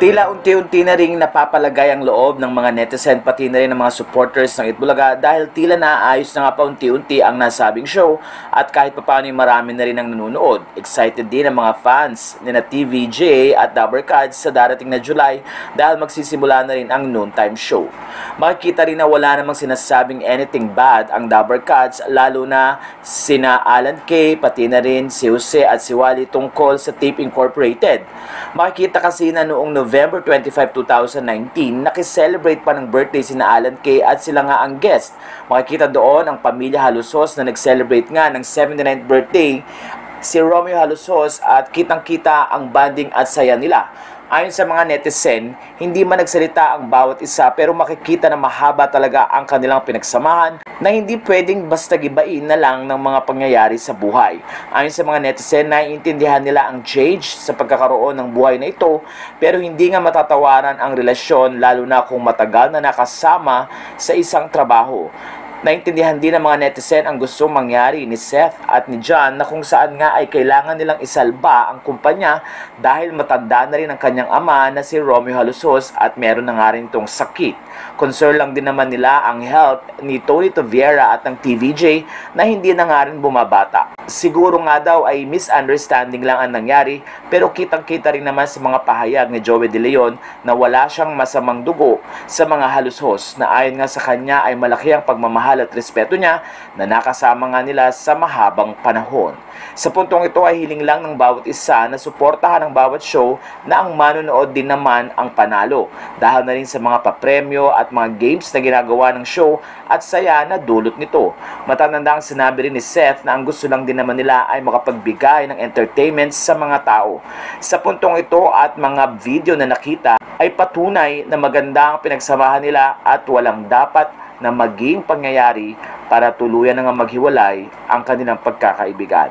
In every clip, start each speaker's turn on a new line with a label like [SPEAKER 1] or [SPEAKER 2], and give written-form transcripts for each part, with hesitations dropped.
[SPEAKER 1] Tila unti-unti na ring napapalagay ang loob ng mga netizen pati na rin ng mga supporters ng Itbulaga dahil tila naayos na nga pa unti-unti ang nasabing show at kahit papaano marami na rin ang nanonood. Excited din ang mga fans ni na TVJ at Dabber Cats sa darating na July dahil magsisimula na rin ang noontime show. Makikita rin na wala namang sinasabing anything bad ang Dabber Cats lalo na sina Alan K, pati na rin si Jose at si Wally tungkol sa Tape Incorporated. Makikita kasi na noong November 25, 2019, nakiselebrate pa ng birthday sina Alan K at sila nga ang guest. Makikita doon ang pamilya Halusos na nag-celebrate nga ng 79th birthday si Romeo Halusos at kitang-kita ang banding at saya nila. Ayon sa mga netizen, hindi man nagsalita ang bawat isa pero makikita na mahaba talaga ang kanilang pinagsamahan na hindi pwedeng basta gibain na lang ng mga pangyayari sa buhay. Ayon sa mga netizen, naiintindihan nila ang change sa pagkakaroon ng buhay na ito pero hindi nga matatawaran ang relasyon lalo na kung matagal na nakasama sa isang trabaho. Naintindihan din ng mga netizen ang gustong mangyari ni Seth at ni John na kung saan nga ay kailangan nilang isalba ang kumpanya dahil matanda na rin ang kanyang ama na si Romeo Halusos at meron na nga rin itong sakit. Concern lang din naman nila ang health ni Tony Toviera at ng TVJ na hindi na nga rin bumabata. Siguro nga daw ay misunderstanding lang ang nangyari pero kitang-kita rin naman sa mga pahayag ni Joey De Leon na wala siyang masamang dugo sa mga Halusos na ayon nga sa kanya ay malaki ang pagmamahal at respeto niya na nakasama nga nila sa mahabang panahon. Sa puntong ito ay hiling lang ng bawat isa na suportahan ang bawat show na ang manonood din naman ang panalo dahil na rin sa mga papremyo at mga games na ginagawa ng show at saya na dulot nito. Matatandang sinabi rin ni Seth na ang gusto lang din naman nila ay makapagbigay ng entertainment sa mga tao. Sa puntong ito at mga video na nakita ay patunay na maganda ang pinagsamahan nila at walang dapat na maging pangyayari para tuluyan na nga maghiwalay ang kanilang pagkakaibigan.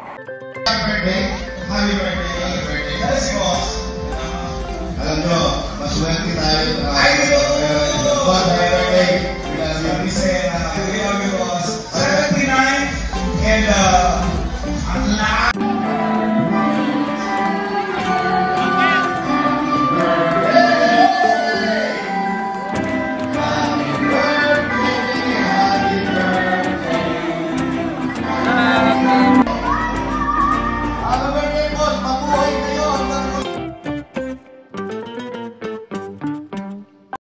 [SPEAKER 2] Happy birthday! Yes, boss! Alam nyo, mas swerte tayo na happy birthday!